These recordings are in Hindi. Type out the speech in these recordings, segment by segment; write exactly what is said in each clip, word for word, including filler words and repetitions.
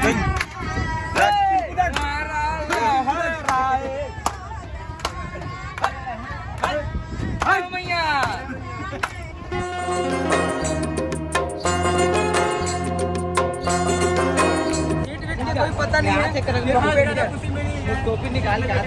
कोई पता नहीं है, टोपी निकाल के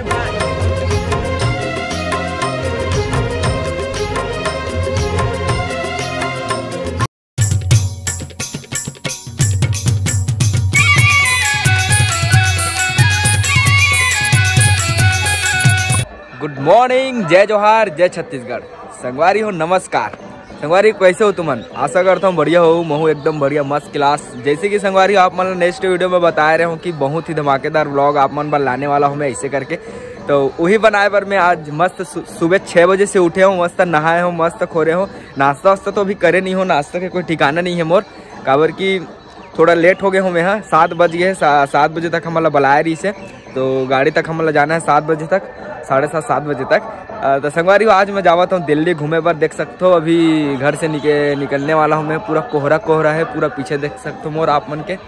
गुड मॉर्निंग, जय जोहार, जय छत्तीसगढ़। संगवारी हो नमस्कार। संगवारी कैसे हो तुमन? आशा करता हूँ बढ़िया हो। मैं हूँ एकदम बढ़िया मस्त क्लास। जैसे कि संगवारी आप मन नेक्स्ट वीडियो में बता रहे हूँ कि बहुत ही धमाकेदार व्लॉग आप मन पर लाने वाला हूँ मैं ऐसे करके। तो वही बनाए पर मैं आज मस्त सुबह छः बजे से उठे हूँ, मस्त नहाए हूँ, मस्त खोरे हूँ। नाश्ता वास्ता तो अभी करे नहीं हो, नाश्ता के कोई ठिकाना नहीं है मोर, काबर की थोड़ा लेट हो गए हूँ मैं। हाँ सात बज गए, सात बजे तक हम बुलाया रही से, तो गाड़ी तक हम जाना है सात बजे तक, साढ़े सात सात बजे तक। तो संगवारी हो आज मैं जावत हूँ दिल्ली घूमे पर। देख सकते हो अभी घर से निके निकलने वाला हूँ मैं। पूरा कोहरा कोहरा है, पूरा पीछे देख सकते हो मोर आप मन के।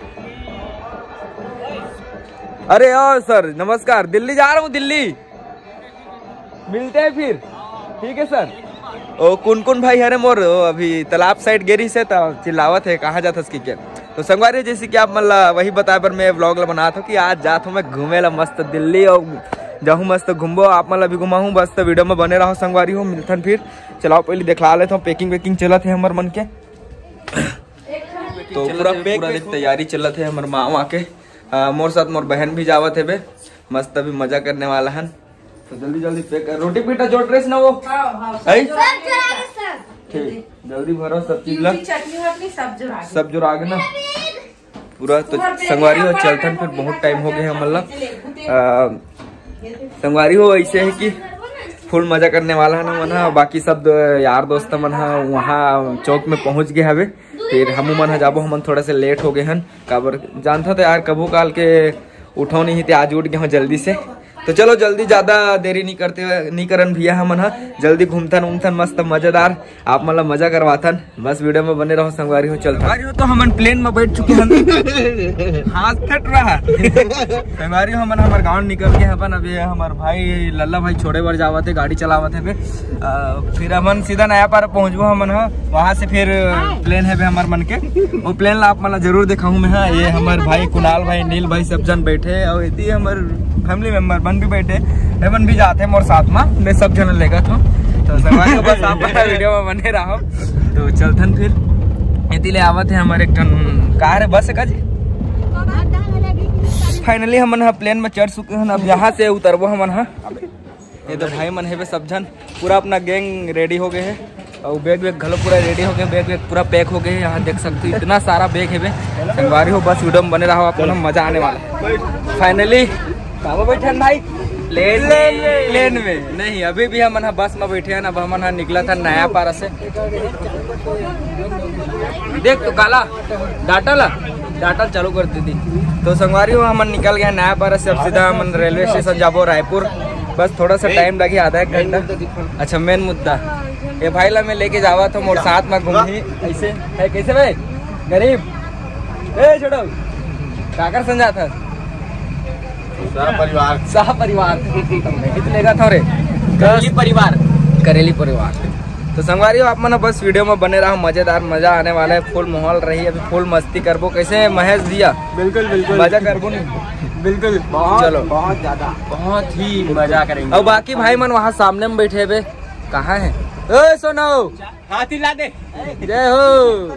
अरे और सर नमस्कार, दिल्ली जा रहा हूँ, दिल्ली मिलते हैं फिर। ठीक है सर। ओ कौन कौन भाई हरे मोर अभी तालाब साइड गेरी से चिल्लावत है, कहाँ जाता उसकी क्या। तो संगवारी जैसे कि आप मतलब वही बताया पर मैं व्लॉग बना था कि आज जाता हूँ मैं घूमे ला मस्त दिल्ली, और जाऊँ मस्त घूमबो। आप मतलब अभी घुमा हूँ, बस तो वीडियो में बने रहो संगवारी हो। मिलथन फिर, चलाओ पहले दिखला लेता हूँ। पैकिंग वैकिंग चलत है हमारे मन के, तो पूरा पैक तैयारी चलत है हमारे माँ वहाँ के। मोर साथ मोर बहन भी जावत है बे, मस्त अभी मजा करने वाला है। तो जल्दी जल्दी पैक कर। रोटी पीटा जो ड्रेस ना वो ठीक, जल्दी भरो सब चीज ला, सब जो आगे ना पूरा। तो संगवारी हो चलथन फिर, बहुत टाइम हो गया है मतलब। संगवारी हो ऐसे है कि फुल मजा करने वाला है ना मन। बाकी सब यार दोस्त मन वहाँ चौक में पहुँच गए हवे, फिर हम मन जाबो। हम थोड़ा से लेट हो गए हन, काबर जानता था यार कभू काल के उठो नहीं थे, आज उठ गए जल्दी से। तो चलो जल्दी, ज्यादा देरी नहीं करते नहीं करन भैया हम हा, जल्दी घूमथन उमथन मस्त मजेदार आप मतलब मजा करवाथन। बस वीडियो में बने रहो संगवारी हो। चल संगवारी हो तो हम प्लेन में बैठ चुके हैं, हाथ फट रहा संगवारी हो। हम हमारे गाँव निकल के अपन अभी हमारे भाई लल्ला भाई छोड़े बार जावत है, गाड़ी चलावत है। फिर हमन सीधा नया पार पहुँचबो हमन हा, वहाँ से फिर प्लेन है हमारे मन के। वो प्लेन ला आप मतलब जरूर दिखाऊँ मैं। हाँ ये हमारे भाई कुणाल भाई, नील भाई सब जन बैठे, और इतनी हमारे फैमिली मेंबर बन भी बैठे, हेवन भी जाते हैं मोर साथ में, मैं सब जन लेगा था। तो संगवारी को बस आप वीडियो में बने रहो। तो चलथन फिर इतने आवत है हमारे एक टन कार है, बस है जी। फाइनली हमन प्लेन में चढ़ चुके हैं, अब यहाँ से उतरबो हमन। हाँ ये तो भाई मन है सब जन, पूरा अपना गैंग रेडी हो गए है, और बैग वैग घलो पूरा रेडी हो गए, बैग वैग पूरा पैक हो गए। यहाँ देख सकते हो इतना सारा बैग है संगवारी हो। बस वीडियो में बने रहो, आपको मजा आने वाला। फाइनली कहाँ बैठे भाई? प्लेन में। प्लेन में नहीं, अभी भी हम बस में बैठे हैं। अब हम निकला था नया पारा से। देख तो काला डाटल डाटल चालू कर दी थी। तो संगवारी हो हम निकल गए नया पारा से। अब सीधा हम रेलवे स्टेशन जाबो रायपुर। बस थोड़ा सा टाइम लगी, आधा एक घंटा। अच्छा मेन मुद्दा ये भाई ला मैं लेके जावा था मोर साथ में घूमी ऐसे है। कैसे भाई गरीब ए छोड़ो काकर संजा था परिवार सह परिवार लेगा था रे करेली परिवार करेली परिवार। तो संगवारी हो आप मन बस वीडियो में बने रहो, मजेदार मजा आने वाला है। फुल माहौल रही, अभी फुल मस्ती करबो। कैसे महेश दिया? बिल्कुल बिल्कुल मजा करबो नहीं, बिल्कुल चलो बहुत ज्यादा, बहुत ही मजा करेंगे। और बाकी भाई मन वहाँ सामने में बैठे हुए कहाँ है? ओ सोनो हाथी ला दे, जय हो।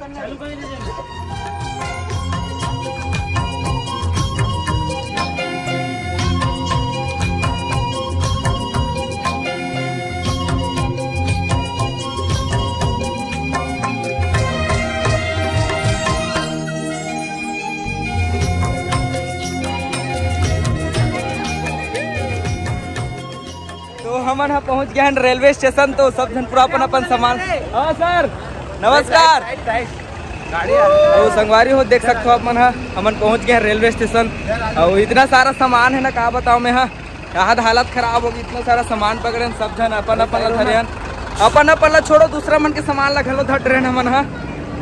हम यहाँ पहुँच गए हैं रेलवे स्टेशन। तो सब जन पूरा अपन अपन सामान। हाँ सर नमस्कार। तो संगवारी हो देख सकते हो अपन हमन पहुँच गए हैं रेलवे स्टेशन। और इतना सारा सामान है ना, कहा बताओ मैं। हाँ यहाँ हालत खराब होगी, इतना सारा सामान पकड़े सब जन अपन अपन ला धरे, अपन अपन ला छोड़ो दूसरा मन के सामान ला घलो धट रहे हमन। हाँ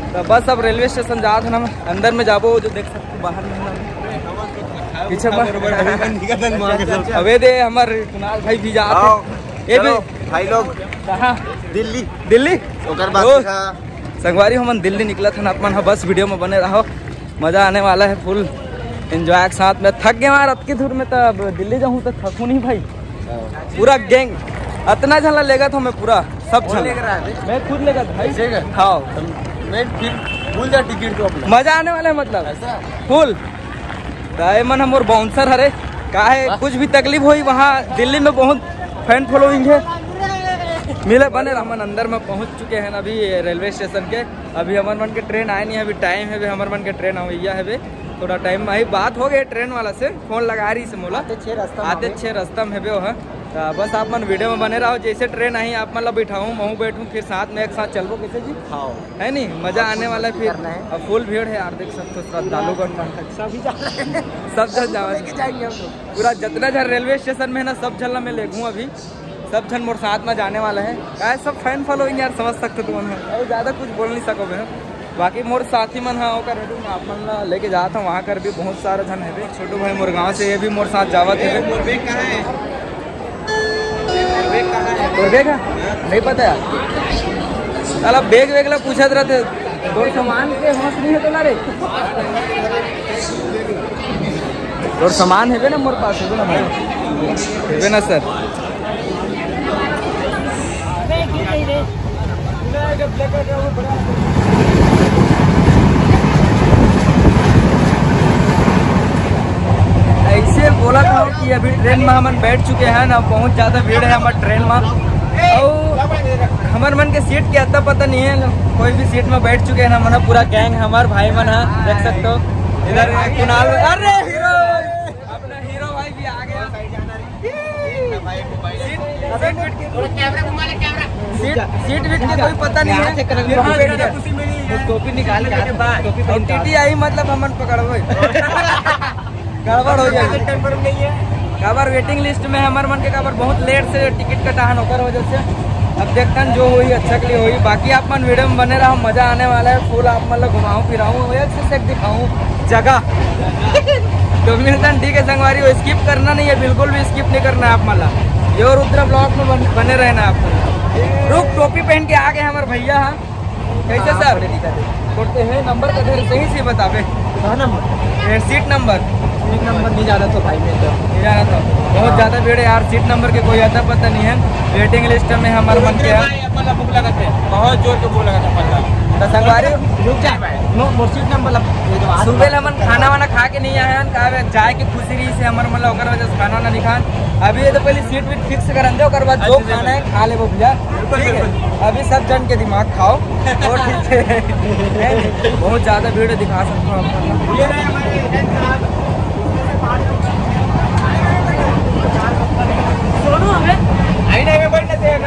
तो बस अब रेलवे स्टेशन जा था ना, अंदर में जाबो जो देख सकते बाहर में पीछे अबे दे हमार कुणाल भाई भी जाते ये भी भाई लोग कहाँ दिल्ली दिल्ली ओकर बाद संगवारी हम दिल्ली निकला था ना अपन। बस वीडियो में बने रहो, मजा आने वाला है, फुल एंजॉय के साथ में। थक गए वहाँ रत की धूर में, तब दिल्ली जाऊँ तो थकू नहीं भाई। पूरा गैंग इतना झला लेगा था मैं, पूरा सब झला मैं खुद लेगा था भाई। हाँ मैं फिर भूल जा टिकट तो अपना, मजा आने वाला है मतलब फुल। मन हम और बाउंसर हरे का है, कुछ भी तकलीफ हुई वहाँ दिल्ली में बहुत फैन फॉलोइंग है, मिले बने हमन अंदर में पहुँच चुके हैं अभी रेलवे स्टेशन के। अभी हमर मन के ट्रेन आए नहीं है, अभी टाइम है हमर मन के ट्रेन आइया है, थोड़ा टाइम में ही बात हो गई ट्रेन वाला से, फोन लगा रही से मोला आते छः रास्ता में है वो है। तो बस आप मन वीडियो में बने रहो, जैसे ट्रेन आई आप मतलब बैठाऊँ महू बैठूँ, फिर साथ में एक साथ चलबो कैसे जी है नहीं, मजा आने वाला है। फिर अब फुल भीड़ है यार, देख सकते हो श्रद्धालुगण सब जल जाएंगे पूरा जितना जन रेलवे स्टेशन में है ना, सब जल मैं लेगूँ अभी, सब जन मोर साथ में जाने वाला है। क्या सब फैन फॉलोइंग यार, समझ सकते तुम और ज़्यादा कुछ बोल नहीं सकोगे। बाकी मोर साथी मन हाँ ओकर हेडू आप मन लेके जाता हूँ, वहाँ कर भी बहुत सारा जन है। छोटू भाई मोर गाँव से ये भी मोर साथ जावत है। तो बेग नहीं पता यार, चल बेग वेग ला पूछत रहते, तोर सामान के होश नहीं है तो रे, तोर सामान है ना मोर पास है ना भाई, है ना सर। ऐसे बोला था कि अभी ट्रेन में हम बैठ चुके हैं ना, बहुत ज़्यादा भीड़ है हमारे ट्रेन में, और हमारे मन के सीट के अता पता नहीं है, कोई भी सीट में बैठ चुके हैं ना, मना पूरा गैंग हमारे भाई मन है, देख सकते हो इधर कुणाल, अरे हीरो अपना हीरो भाई भी आ गया। सीट सीट वीट के कोई पता नहीं है, टोपी निकाल के टीटी आई मतलब हमन पकड़ो गड़बड़ हो जाएगी। कबर वेटिंग लिस्ट में हमारे मन के कबर बहुत लेट से टिकट कटाहन होकर वजह से, अब देखते हैं जो हुई अच्छा के लिए हुई। बाकी आप मन वीडियो में बने रहो, मजा आने वाला है फुल, आप मतलब घुमाऊँ फिराऊँ अच्छे से दिखाऊँ जगह तो मिलता ठीक है संगवारी, वो स्किप करना नहीं है, बिल्कुल भी स्किप नहीं करना है आप मतलब, ये और रुद्र ब्लॉग में बन, बने रहना आपको। रुक टोपी पहन के आ गए हमारे भैया, हाँ कैसे सर छोड़ते हैं नंबर का ढेर सही से बतावे number seat number seat number नहीं जाना तो भाई में तो नहीं जाना तो बहुत ज़्यादा भीड़ है यार, सीट नंबर के कोई आता पता नहीं है। वेटिंग लिस्ट में हमारे मन के बुक लगाते हैं, बहुत जोर के बुक लगाते हैं संगवारी रुक जाए सीट नंबर। सुबह हमन खाना वाना खा के नहीं आए हैं, कहा जाए के खुशी रही से हमारे मतलब ओकर वजह से खाना ना नहीं खान। अभी ये तो पहले सीट वीट फिक्स कर दे, और बाद जो खाना है खा ले वो भैया, ठीक है। अभी सब जन के दिमाग खाओ और ठीक है, बहुत ज़्यादा भीड़ दिखा सकता हूँ आपको। सोनू हमें आई नहीं में बैठने से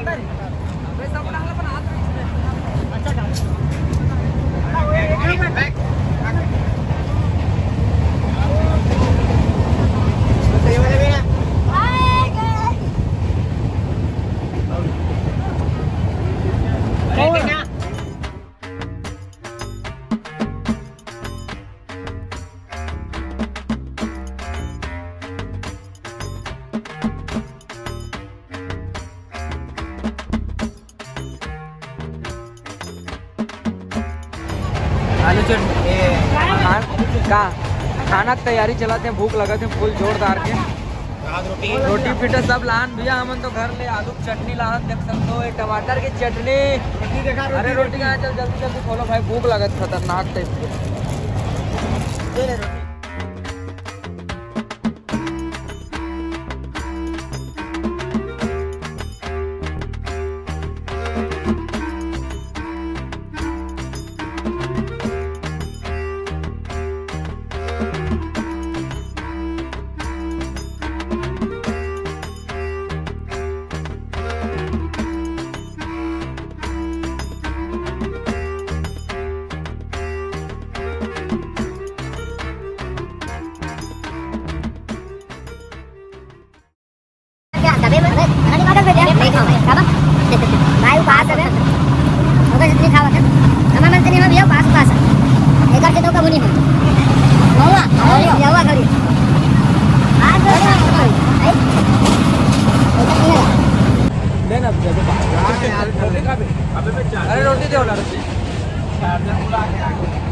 आलू चटनी का खाना की तैयारी चलाते हैं, भूख लगाते हैं फुल जोरदार के। रोटी रोटी फिटे सब लान भैया, हमन तो घर ले आलू की चटनी लान, देख सकते हो टमाटर की चटनी। अरे रोटी कहाँ, चल जल्दी जल्दी खोलो भाई, भूख लगत खतरनाक टाइप की।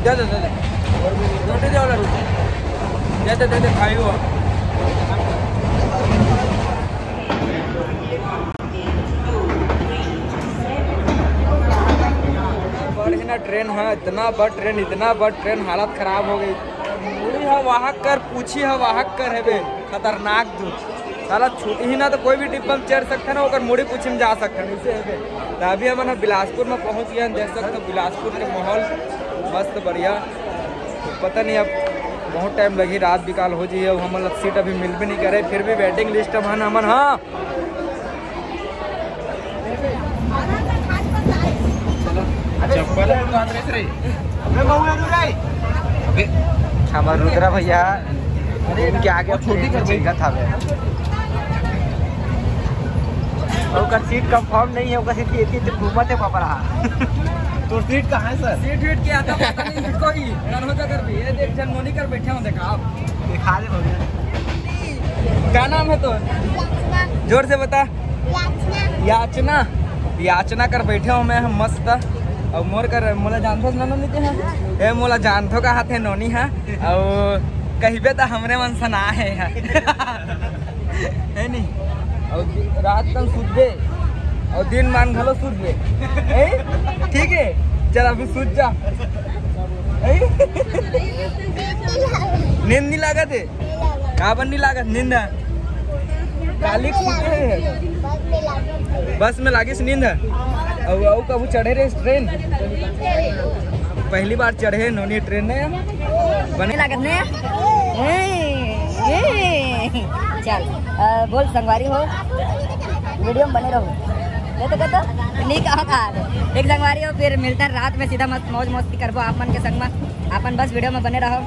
दे दे दे दे रोटी दे वाला रोटी दे दे दे दे खाई हुआ बढ़िया ट्रेन है। इतना बड़ ट्रेन इतना बड़ ट्रेन हालत खराब हो गई। मुड़ी है वाहक कर पूछी है वाहक कर है बे खतरनाक दूर साला छूटी ही ना तो कोई भी डिब्बा में चढ़ सकता है ना और मुड़ी पूछी में जा सकता है इसे है। तो अभी हम बिलासपुर में पहुंच गए देख सकते हो बिलासपुर के माहौल मस्त बढ़िया। पता नहीं अब बहुत टाइम लगी रात बिकाल हो जाइए हम लोग सीट अभी मिल भी नहीं करे फिर भी वेटिंग लिस्ट में हमन हाँ हमारे रुद्रा भैया इनके आगे छोटी कर था और सीट कंफर्म नहीं है सीट की इतनी घूमत है पापा रहा तो सीट कहाँ है सर? सीट वीट क्या था पता नहीं इसको ही कर कर भी ये देख जनमोनी कर बैठे हो देखा आप दिखा दे भैया क्या नाम है तो जोर से बता याचना याचना कर बैठे हो मैं हम मस्त और मोर कर मोला जानथो ना नीचे है ए मोला जानथो का हाथ है नोनी है और कहिबे तो हमरे मन सना है है नहीं और रात तक सुतबे और दिन मान घलो सुतबे ठीक है चल अभी सूत जा नींद नहीं लागत है काबर नहीं लागत नींद काली है बस में लागे नींद है और कबू चढ़े रहे ट्रेन पहली बार चढ़े नोनी ट्रेन ने बने लागत ने चल आ, बोल संगवारी हो वीडियो में बने रहो ये तो कहता नहीं कहा था एक संगवारी हो फिर मिलता रात में सीधा मस्त मौज मस्ती करबो आपन के संग में आपन बस वीडियो में बने रहो।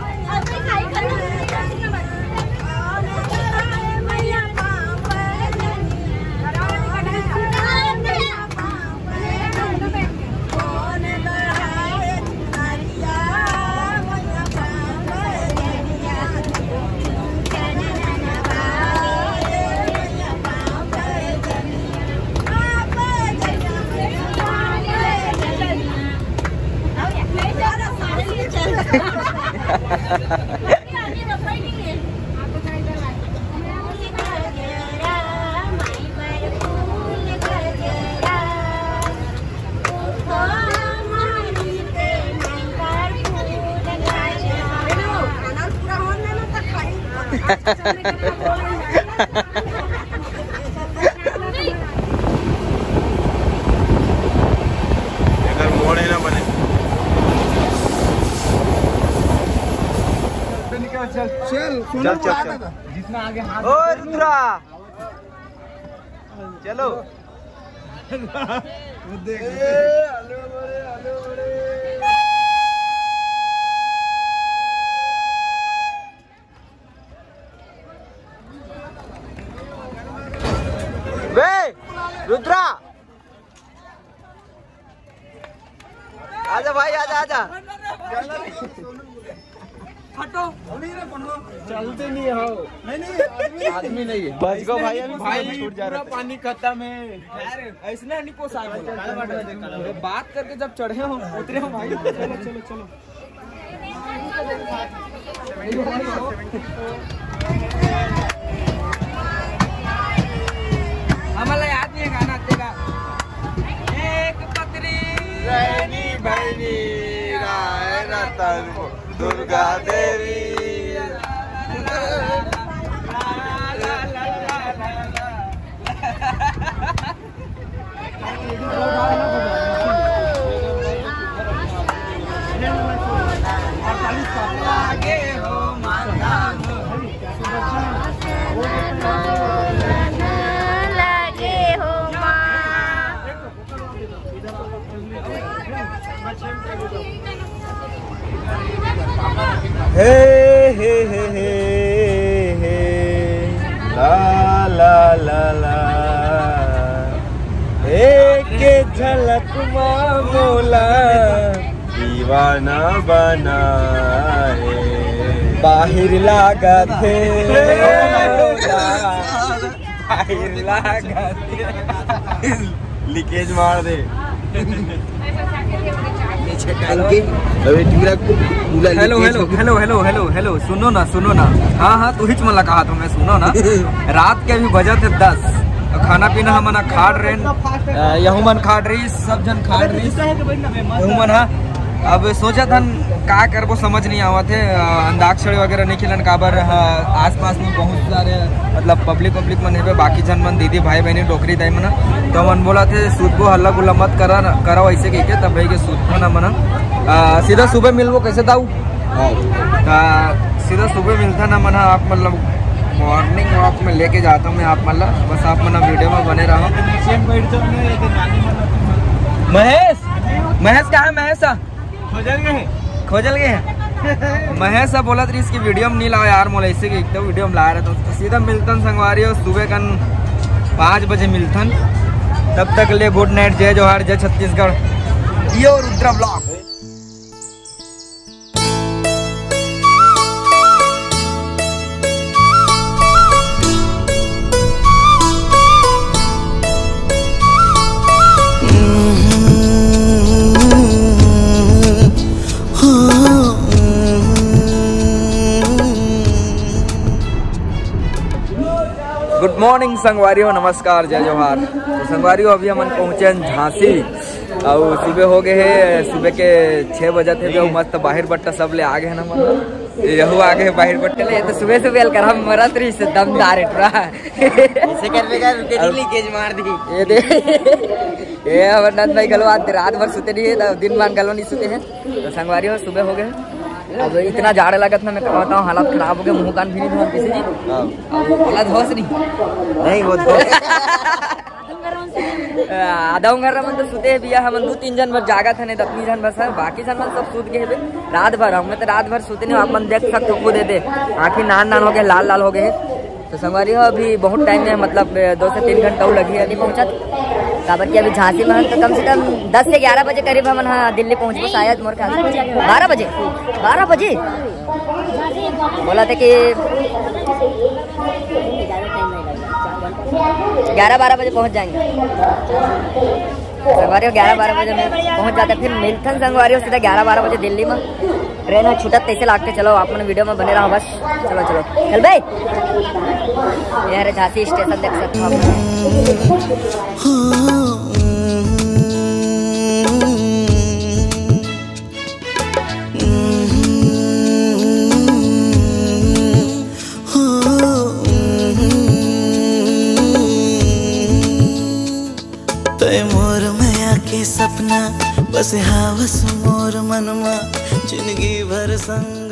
अगर मोड़े ना बने चल चल चल चल चल जितना आगे हाथ ओ रुद्रा चलो वे रुद्रा आजा भाई आजा आजा हटो चलते नहीं हो नहीं नहीं आदमी नहीं है बच गो भाई भाई छूट जा रहा पानी खत्म है ऐसे नहीं पोसाए बात करके जब चढ़े हो उतरे हो भाई चलो चलो चलो हमारा याद नहीं है गाना तेरा एक पत्री रहनी बहनी राय रतन दुर्गा देवी आगे हो माता लगे हो हे हे हे हे हे ला ला ला ला एक झलक माँ मोला दीवाना बनाए बाहिर लागत है बाहिर लागत लीकेज मार दे टाइम के अबे पूरा पूरा hello hello hello hello hello hello सुनो ना सुनो ना हाँ हाँ तू हिच मला कहा तो मैं सुनो ना रात के भी बजट है दस खाना पीना हम ना खाड़ रहे यहू मन खाड़ रही सब जन खाड़ रही यहू मन हाँ अब सोचा था का करबो समझ नहीं आवा थे अंताक्षरी वगैरह नहीं खेलन काबर आस पास में बहुत सारे मतलब पब्लिक पब्लिक मन है बाकी जन मन दीदी भाई बहनी डोकरी दाई मना तो मन बोला थे सूदबो हल्ला गुल्ला मत करा करो ऐसे कह के तब भाई के सूद ना मना सीधा सुबह मिलबो कैसे दाऊ सीधा सुबह मिलता ना मना आप मतलब मॉर्निंग वॉक में लेके जाता हूँ मैं आप मतलब बस आप मना वीडियो में बने रहो। महेश महेश कहाँ है महेश खोजल गए खोजल गए हैं महेश बोला था इसकी वीडियो में नहीं लाओ यार मोला ऐसे की तो वीडियो में ला रहा था तो सीधा मिलतन संगवारी और सुबह कन पाँच बजे मिलतन तब तक ले गुड नाइट जय जोहार जय छत्तीसगढ़ ये और रुद्रा ब्लॉग। गुड मॉर्निंग संगवारियों नमस्कार जय जोहार। तो संगवारियों अभी हम पहुँचे झांसी और सुबह हो गए है सुबह के छः बजे थे जो मस्त बाहर बट्टा सब ले आ गए ना मन यहू आ गए बाहर बट्टे ले तो सुबह सुबह कर हम मरत रही से दमदार ऐसे कर लीकेज मार दी ये दे ये हमारे नंद भाई गलो आज रात भर सोते नहीं है दिन मान गलो नहीं सोते हैं। तो संगवारियों सुबह हो गए अब इतना जाड़ लगत ना मैं कहता हूँ हालत खराब हो गया मुँह कान भी नहीं धोन किसी जी हालत होश नहीं नहीं वो आधा घर मन तो सुते बिया हम दो तीन जन भर जागा था नहीं दतनी जन बस बाकी जन मन सब सूत गए रात भर हम तो रात भर सूते नहीं आप मन देख सकते हो दे दे आँखें नान नान हो गए लाल लाल हो गए। तो संगवारी हो अभी बहुत टाइम में मतलब दो से तीन घंटा लगी है अभी पहुँचा काबर की अभी झांसी में तो कम से कम दस से ग्यारह बजे करीब हम हाँ दिल्ली पहुँच शायद मोर ख्याल बारह बजे बारह बजे बोला था कि ग्यारह बारह बजे पहुँच जाएंगे। संगवारी ग्यारह बारह बजे में पहुँच जाते फिर मिलथन संगवारी सीधा ग्यारह बारह बजे दिल्ली में ट्रेन में छूटत कैसे लागते चलो आप मैंने वीडियो में बने रहो बस चलो चलो चल भाई यार झांसी स्टेशन देख सकते हो मोर मैया के सपना बस हावस मोर मनमा जिंदगी भर संग